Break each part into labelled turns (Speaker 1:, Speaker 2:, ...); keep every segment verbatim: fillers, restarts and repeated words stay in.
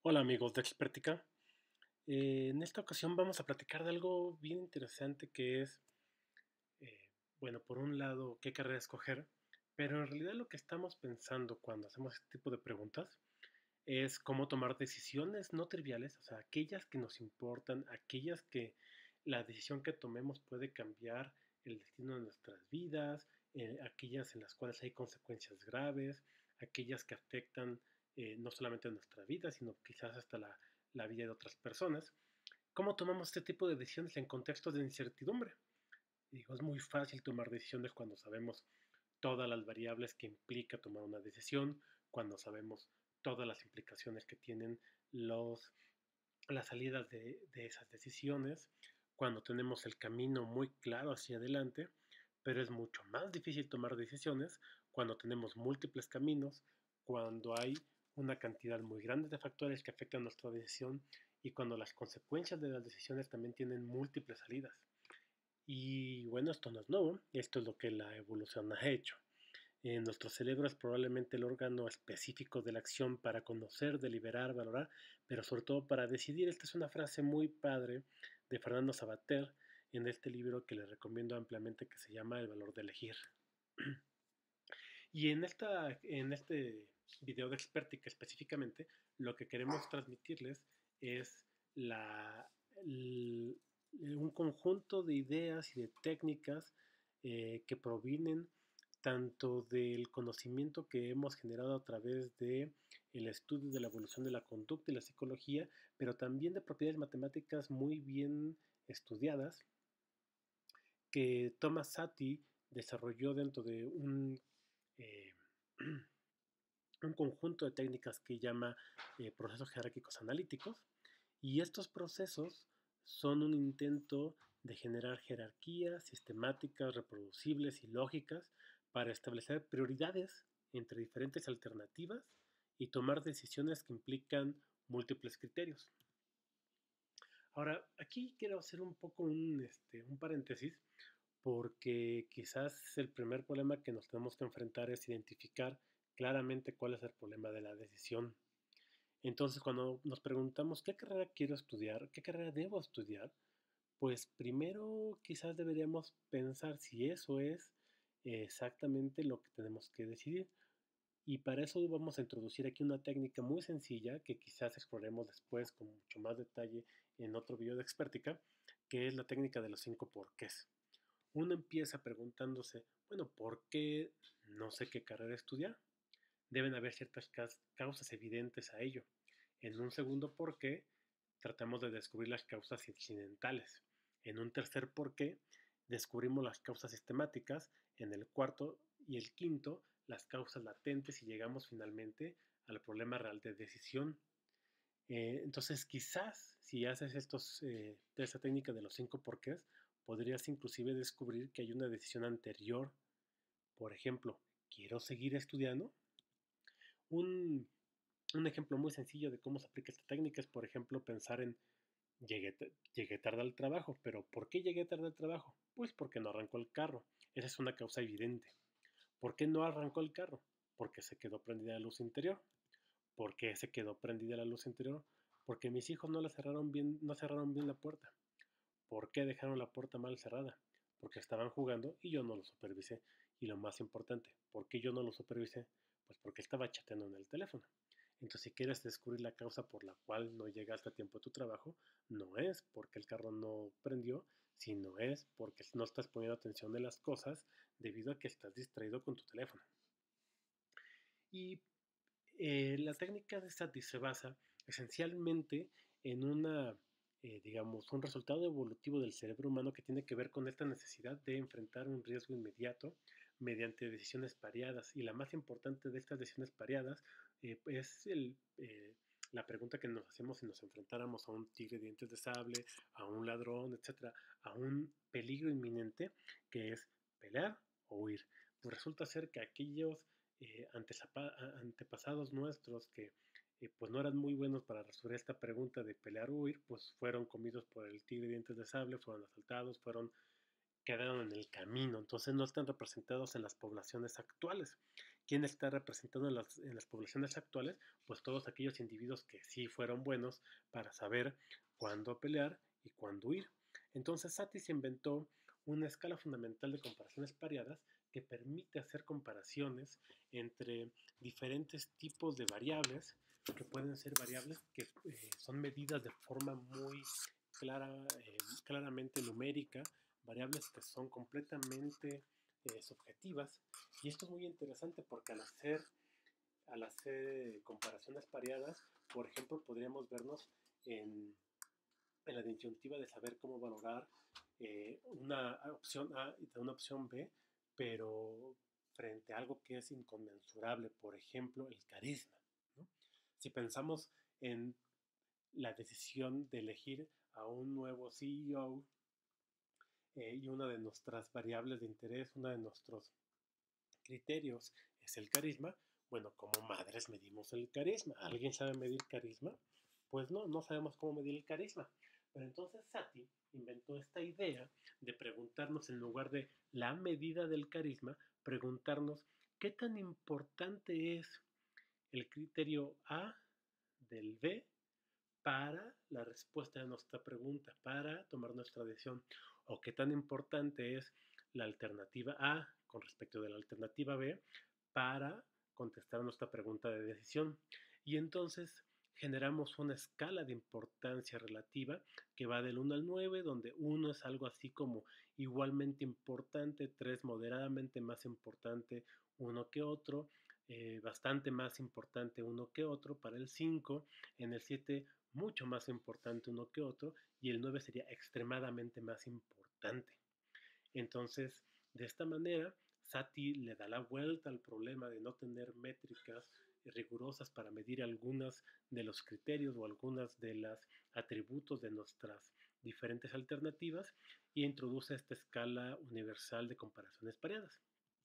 Speaker 1: Hola amigos de Expertica. Eh, en esta ocasión vamos a platicar de algo bien interesante que es, eh, bueno, por un lado, qué carrera escoger, pero en realidad lo que estamos pensando cuando hacemos este tipo de preguntas es cómo tomar decisiones no triviales, o sea, aquellas que nos importan, aquellas que la decisión que tomemos puede cambiar el destino de nuestras vidas, eh, aquellas en las cuales hay consecuencias graves, aquellas que afectan eh, no solamente nuestra vida, sino quizás hasta la, la vida de otras personas. ¿Cómo tomamos este tipo de decisiones en contextos de incertidumbre? Digo, es muy fácil tomar decisiones cuando sabemos todas las variables que implica tomar una decisión, cuando sabemos todas las implicaciones que tienen los, las salidas de, de esas decisiones, cuando tenemos el camino muy claro hacia adelante, pero es mucho más difícil tomar decisiones cuando tenemos múltiples caminos, cuando hay una cantidad muy grande de factores que afectan nuestra decisión y cuando las consecuencias de las decisiones también tienen múltiples salidas. Y bueno, esto no es nuevo, esto es lo que la evolución ha hecho. Eh, nuestro cerebro es probablemente el órgano específico de la acción para conocer, deliberar, valorar, pero sobre todo para decidir. Esta es una frase muy padre de Fernando Sabater en este libro que les recomiendo ampliamente que se llama El valor de elegir. Y en, esta, en este video de Expertica específicamente, lo que queremos transmitirles es la, el- un conjunto de ideas y de técnicas eh, que provienen tanto del conocimiento que hemos generado a través de el estudio de la evolución de la conducta y la psicología, pero también de propiedades matemáticas muy bien estudiadas que Thomas Sati desarrolló dentro de un eh, un conjunto de técnicas que llama eh, procesos jerárquicos analíticos, y estos procesos son un intento de generar jerarquías sistemáticas, reproducibles y lógicas para establecer prioridades entre diferentes alternativas y tomar decisiones que implican múltiples criterios. Ahora, aquí quiero hacer un poco un, este, un paréntesis porque quizás el primer problema que nos tenemos que enfrentar es identificar claramente cuál es el problema de la decisión. Entonces, cuando nos preguntamos qué carrera quiero estudiar, qué carrera debo estudiar, pues primero quizás deberíamos pensar si eso es exactamente lo que tenemos que decidir. Y para eso vamos a introducir aquí una técnica muy sencilla que quizás exploremos después con mucho más detalle en otro video de Expertica, que es la técnica de los cinco porqués. Uno empieza preguntándose, bueno, ¿por qué no sé qué carrera estudiar? Deben haber ciertas causas evidentes a ello. En un segundo por qué, tratamos de descubrir las causas incidentales. En un tercer por qué, descubrimos las causas sistemáticas. En el cuarto y el quinto, las causas latentes y llegamos finalmente al problema real de decisión. Eh, entonces, quizás si haces estos, eh, de esta técnica de los cinco porqués, podrías inclusive descubrir que hay una decisión anterior. Por ejemplo, ¿quiero seguir estudiando? Un, un ejemplo muy sencillo de cómo se aplica esta técnica es, por ejemplo, pensar en llegué, llegué tarde al trabajo, pero ¿por qué llegué tarde al trabajo? Pues porque no arrancó el carro. Esa es una causa evidente. ¿Por qué no arrancó el carro? Porque se quedó prendida la luz interior. ¿Por qué se quedó prendida la luz interior? Porque mis hijos no la cerraron bien, no cerraron bien la puerta. ¿Por qué dejaron la puerta mal cerrada? Porque estaban jugando y yo no lo supervisé. Y lo más importante, ¿por qué yo no lo supervisé? Pues porque estaba chateando en el teléfono. Entonces, si quieres descubrir la causa por la cual no llegaste a tiempo a tu trabajo, no es porque el carro no prendió, sino es porque no estás poniendo atención en las cosas debido a que estás distraído con tu teléfono. Y eh, la técnica de Sati se basa esencialmente en una, eh, digamos, un resultado evolutivo del cerebro humano que tiene que ver con esta necesidad de enfrentar un riesgo inmediato mediante decisiones pareadas. Y la más importante de estas decisiones pareadas eh, es el, eh, la pregunta que nos hacemos si nos enfrentáramos a un tigre de dientes de sable, a un ladrón, etcétera, a un peligro inminente que es pelear o huir. Pues resulta ser que aquellos eh, antepasados nuestros que eh, pues no eran muy buenos para resolver esta pregunta de pelear o huir, pues fueron comidos por el tigre de dientes de sable, fueron asaltados, fueron quedaron en el camino, entonces no están representados en las poblaciones actuales. ¿Quién está representando en las, en las poblaciones actuales? Pues todos aquellos individuos que sí fueron buenos para saber cuándo pelear y cuándo huir. Entonces Satie se inventó una escala fundamental de comparaciones pareadas que permite hacer comparaciones entre diferentes tipos de variables, que pueden ser variables que eh, son medidas de forma muy clara, eh, claramente numérica, variables que son completamente eh, subjetivas. Y esto es muy interesante porque al hacer, al hacer comparaciones pareadas, por ejemplo, podríamos vernos en, en la disyuntiva de saber cómo valorar eh, una opción A y una opción B, pero frente a algo que es inconmensurable, por ejemplo, el carisma, ¿no? Si pensamos en la decisión de elegir a un nuevo C E O eh, y una de nuestras variables de interés, uno de nuestros criterios es el carisma, bueno, como madres medimos el carisma. ¿Alguien sabe medir carisma? Pues no, no sabemos cómo medir el carisma. Pero entonces Satie inventó esta idea de preguntarnos, en lugar de la medida del carisma, preguntarnos qué tan importante es el criterio A del B para la respuesta de nuestra pregunta, para tomar nuestra decisión, o qué tan importante es la alternativa A con respecto de la alternativa B para contestar nuestra pregunta de decisión. Y entonces generamos una escala de importancia relativa que va del uno al nueve, donde uno es algo así como igualmente importante, tres moderadamente más importante uno que otro, eh, bastante más importante uno que otro, para el cinco, en el siete mucho más importante uno que otro, y el nueve sería extremadamente más importante. Entonces, de esta manera, Satie le da la vuelta al problema de no tener métricas rigurosas para medir algunos de los criterios o algunos de los atributos de nuestras diferentes alternativas, y introduce esta escala universal de comparaciones pareadas.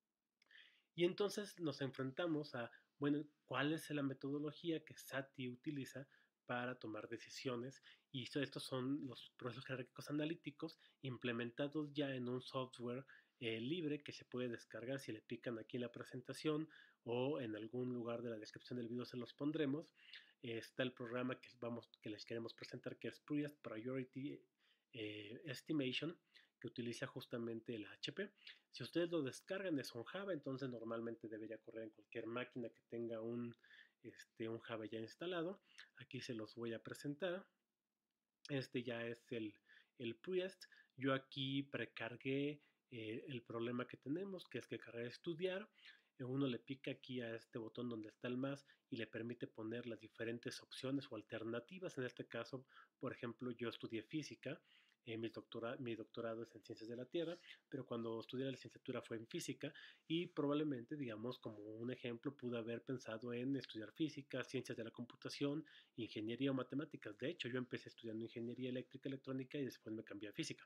Speaker 1: Y entonces nos enfrentamos a, bueno, ¿cuál es la metodología que Satie utiliza para tomar decisiones? Y estos son los procesos jerárquicos analíticos implementados ya en un software eh, libre que se puede descargar. Si le pican aquí en la presentación o en algún lugar de la descripción del video se los pondremos. Eh, está el programa que, vamos, que les queremos presentar, que es Priest Priority eh, Estimation, que utiliza justamente el H P. Si ustedes lo descargan es un Java, entonces normalmente debería correr en cualquier máquina que tenga un, este, un Java ya instalado. Aquí se los voy a presentar. Este ya es el, el Priest. Yo aquí precargué eh, el problema que tenemos, que es que querer estudiar. Uno le pica aquí a este botón donde está el más y le permite poner las diferentes opciones o alternativas. En este caso, por ejemplo, yo estudié física. Eh, mi, doctora, mi doctorado es en ciencias de la Tierra, pero cuando estudié la licenciatura fue en física, y probablemente, digamos, como un ejemplo, pude haber pensado en estudiar física, ciencias de la computación, ingeniería o matemáticas. De hecho, yo empecé estudiando ingeniería eléctrica electrónica y después me cambié a física.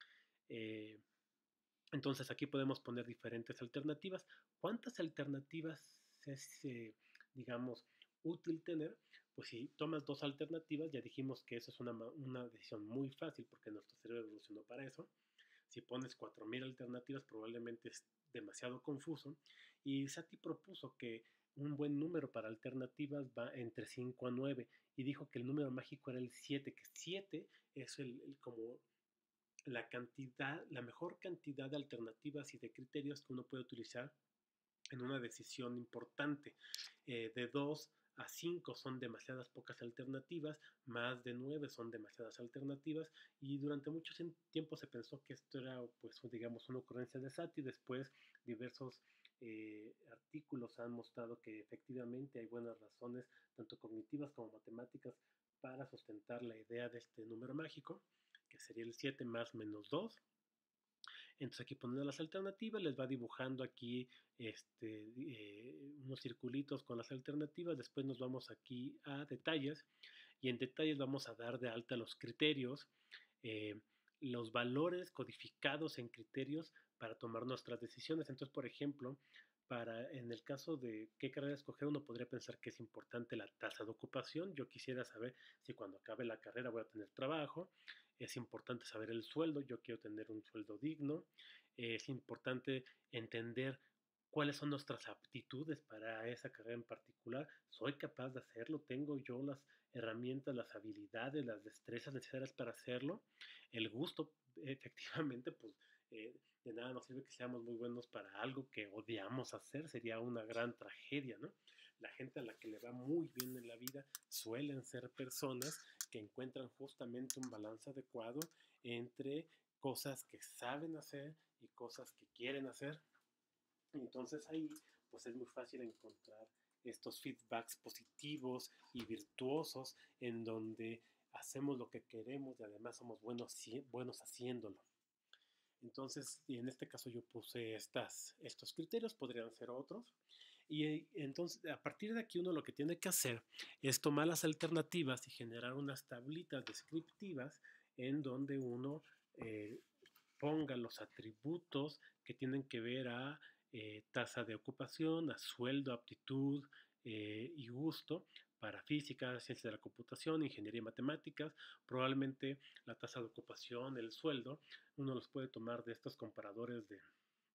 Speaker 1: Eh, entonces aquí podemos poner diferentes alternativas. ¿Cuántas alternativas es, eh, digamos, útil tener? Pues si tomas dos alternativas, ya dijimos que eso es una, una decisión muy fácil porque nuestro cerebro evolucionó para eso. Si pones cuatro mil alternativas, probablemente es demasiado confuso. Y Satie propuso que un buen número para alternativas va entre cinco a nueve, y dijo que el número mágico era el siete, que siete es el, el como la cantidad, la mejor cantidad de alternativas y de criterios que uno puede utilizar en una decisión importante. Eh, de dos a cinco son demasiadas pocas alternativas, más de nueve son demasiadas alternativas, y durante mucho tiempo se pensó que esto era, pues, digamos, una ocurrencia de Satie. Después diversos eh, artículos han mostrado que efectivamente hay buenas razones, tanto cognitivas como matemáticas, para sustentar la idea de este número mágico, que sería el siete más menos dos. Entonces aquí poniendo las alternativas, les va dibujando aquí este, eh, unos circulitos con las alternativas. Después nos vamos aquí a detalles, y en detalles vamos a dar de alta los criterios, eh, los valores codificados en criterios para tomar nuestras decisiones. Entonces, por ejemplo, para, en el caso de qué carrera escoger, uno podría pensar que es importante la tasa de ocupación. Yo quisiera saber si cuando acabe la carrera voy a tener trabajo. Es importante saber el sueldo. Yo quiero tener un sueldo digno. Es importante entender cuáles son nuestras aptitudes para esa carrera en particular. ¿Soy capaz de hacerlo? ¿Tengo yo las herramientas, las habilidades, las destrezas necesarias para hacerlo? El gusto, efectivamente, pues eh, de nada nos sirve que seamos muy buenos para algo que odiamos hacer, sería una gran tragedia, ¿no? La gente a la que le va muy bien en la vida suelen ser personas que encuentran justamente un balance adecuado entre cosas que saben hacer y cosas que quieren hacer. Entonces ahí pues es muy fácil encontrar estos feedbacks positivos y virtuosos en donde hacemos lo que queremos y además somos buenos, buenos haciéndolo. Entonces, y en este caso yo puse estas, estos criterios, podrían ser otros. Y entonces, a partir de aquí uno lo que tiene que hacer es tomar las alternativas y generar unas tablitas descriptivas en donde uno eh, ponga los atributos que tienen que ver a eh, tasa de ocupación, a sueldo, aptitud eh, y gusto para física, ciencias de la computación, ingeniería y matemáticas. Probablemente la tasa de ocupación, el sueldo, uno los puede tomar de estos comparadores de,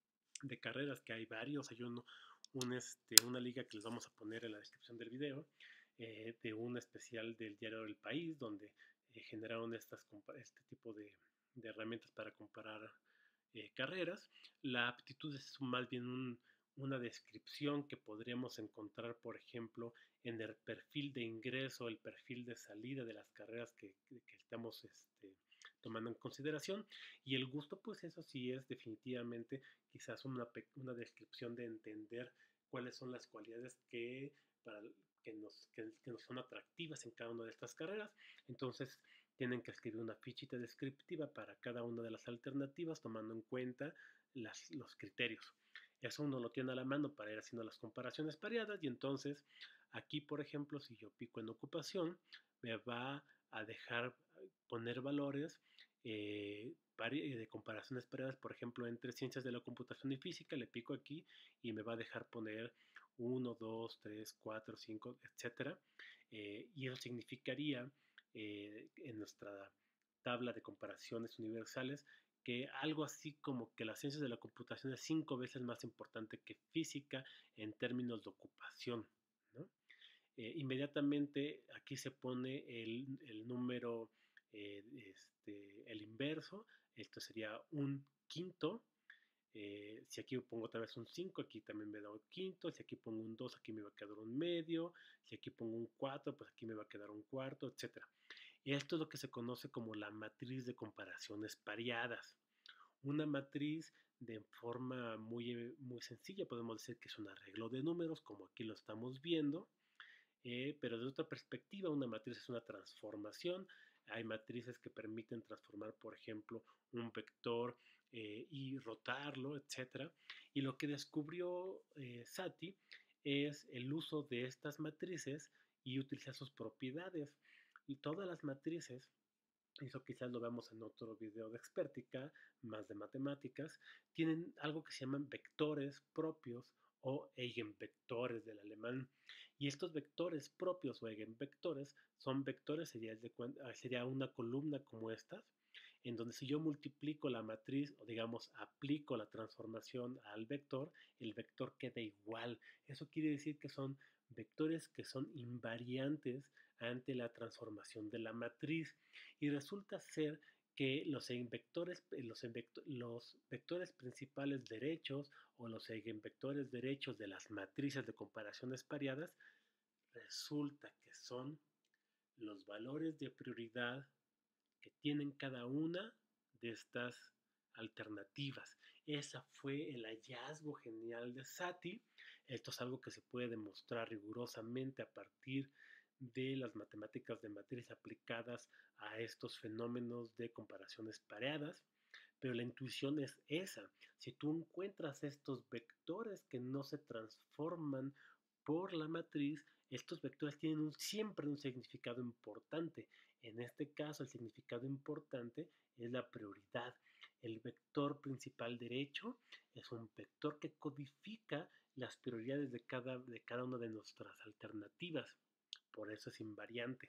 Speaker 1: de carreras, que hay varios. Hay uno, un, este, una liga que les vamos a poner en la descripción del video, eh, de un especial del diario El País, donde eh, generaron estas, este tipo de, de herramientas para comparar eh, carreras. La aptitud es más bien un, una descripción que podríamos encontrar, por ejemplo, en el perfil de ingreso, el perfil de salida de las carreras que, que, que estamos este, tomando en consideración. Y el gusto, pues eso sí es definitivamente quizás una, una descripción de entender cuáles son las cualidades que, para, que, nos, que, que nos son atractivas en cada una de estas carreras. Entonces, tienen que escribir una fichita descriptiva para cada una de las alternativas, tomando en cuenta las, los criterios. Eso uno lo tiene a la mano para ir haciendo las comparaciones pareadas, y entonces aquí, por ejemplo, si yo pico en ocupación, me va a dejar poner valores eh, de comparaciones pareadas, por ejemplo, entre ciencias de la computación y física. Le pico aquí y me va a dejar poner uno, dos, tres, cuatro, cinco, etcétera. Eh, y eso significaría eh, en nuestra tabla de comparaciones universales que algo así como que las ciencias de la computación es cinco veces más importante que física en términos de ocupación, ¿no? Eh, inmediatamente aquí se pone el, el número, eh, este, el inverso. Esto sería un quinto. Eh, si aquí pongo otra vez un cinco, aquí también me da un quinto. Si aquí pongo un dos, aquí me va a quedar un medio. Si aquí pongo un cuatro, pues aquí me va a quedar un cuarto, etcétera. Esto es lo que se conoce como la matriz de comparaciones pareadas. Una matriz de forma muy, muy sencilla, podemos decir que es un arreglo de números, como aquí lo estamos viendo. Eh, pero desde otra perspectiva, una matriz es una transformación. Hay matrices que permiten transformar, por ejemplo, un vector eh, y rotarlo, etcétera. Y lo que descubrió eh, Satie es el uso de estas matrices y utilizar sus propiedades. Y todas las matrices, eso quizás lo veamos en otro video de expertica, más de matemáticas, tienen algo que se llaman vectores propios o eigenvectores del alemán. Y estos vectores propios o eigenvectores son vectores, sería, de, sería una columna como estas, en donde si yo multiplico la matriz o digamos aplico la transformación al vector, el vector queda igual. Eso quiere decir que son vectores que son invariantes ante la transformación de la matriz. Y resulta ser que los vectores, los, los vectores principales derechos o los eigenvectores derechos de las matrices de comparaciones pareadas resulta que son los valores de prioridad que tienen cada una de estas alternativas. Ese fue el hallazgo genial de Satie. Esto es algo que se puede demostrar rigurosamente a partir de las matemáticas de matriz aplicadas a estos fenómenos de comparaciones pareadas. Pero la intuición es esa. Si tú encuentras estos vectores que no se transforman por la matriz, estos vectores tienen un, siempre un significado importante. En este caso, el significado importante es la prioridad. El vector principal derecho es un vector que codifica las prioridades de cada, de cada una de nuestras alternativas. Por eso es invariante.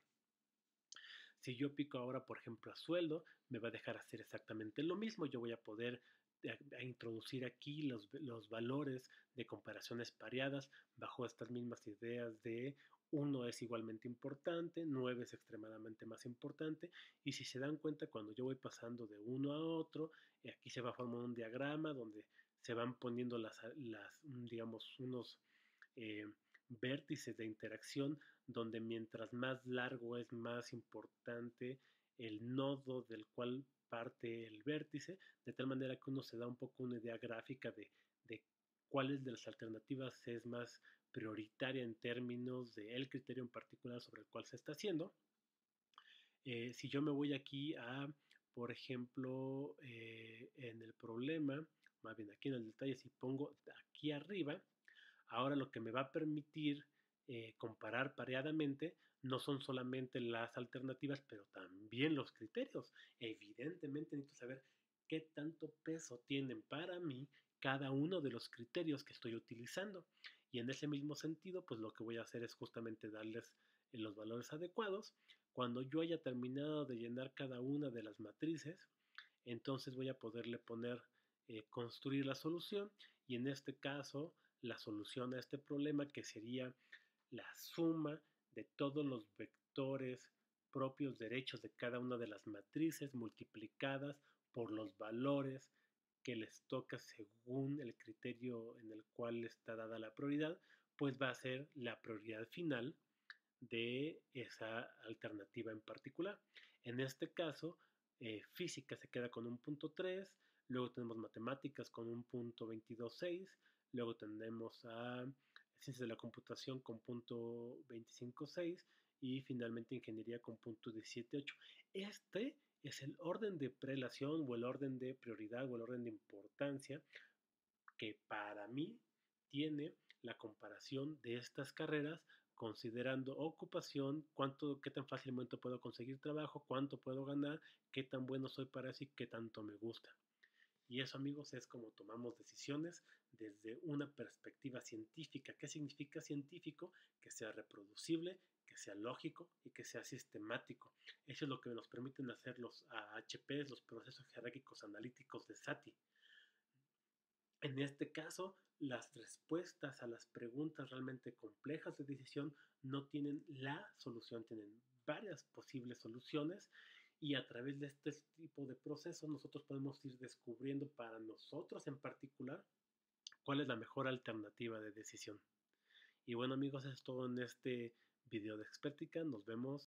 Speaker 1: Si yo pico ahora, por ejemplo, a sueldo, me va a dejar hacer exactamente lo mismo. Yo voy a poder a, a introducir aquí los, los valores de comparaciones pareadas bajo estas mismas ideas de uno es igualmente importante, nueve es extremadamente más importante, y si se dan cuenta cuando yo voy pasando de uno a otro, aquí se va formando un diagrama donde se van poniendo las, las digamos, unos eh, vértices de interacción donde mientras más largo es más importante el nodo del cual parte el vértice, de tal manera que uno se da un poco una idea gráfica de, de cuáles de las alternativas es más prioritaria en términos del criterio en particular sobre el cual se está haciendo. Eh, si yo me voy aquí a, por ejemplo, eh, en el problema, más bien aquí en el detalle, si pongo aquí arriba, ahora lo que me va a permitir eh, comparar pareadamente no son solamente las alternativas, pero también los criterios. Evidentemente necesito saber qué tanto peso tienen para mí cada uno de los criterios que estoy utilizando. Y en ese mismo sentido, pues lo que voy a hacer es justamente darles eh, los valores adecuados. Cuando yo haya terminado de llenar cada una de las matrices, entonces voy a poderle poner eh, construir la solución, y en este caso la solución a este problema, que sería la suma de todos los vectores propios derechos de cada una de las matrices multiplicadas por los valores que les toca según el criterio en el cual está dada la prioridad, pues va a ser la prioridad final de esa alternativa en particular. En este caso, eh, física se queda con un punto tres, luego tenemos matemáticas con un punto veintidós punto seis, luego tenemos a ciencias de la computación con punto veinticinco punto seis y finalmente ingeniería con punto diecisiete punto ocho. Este es el orden de prelación o el orden de prioridad o el orden de importancia que para mí tiene la comparación de estas carreras, considerando ocupación, cuánto, qué tan fácilmente puedo conseguir trabajo, cuánto puedo ganar, qué tan bueno soy para eso y qué tanto me gusta. Y eso, amigos, es como tomamos decisiones desde una perspectiva científica. ¿Qué significa científico? Que sea reproducible, que sea lógico y que sea sistemático. Eso es lo que nos permiten hacer los A H Ps, los procesos jerárquicos analíticos de Satie. En este caso, las respuestas a las preguntas realmente complejas de decisión no tienen la solución, tienen varias posibles soluciones, y a través de este tipo de procesos nosotros podemos ir descubriendo para nosotros en particular cuál es la mejor alternativa de decisión. Y bueno, amigos, eso es todo en este video de Expertica. Nos vemos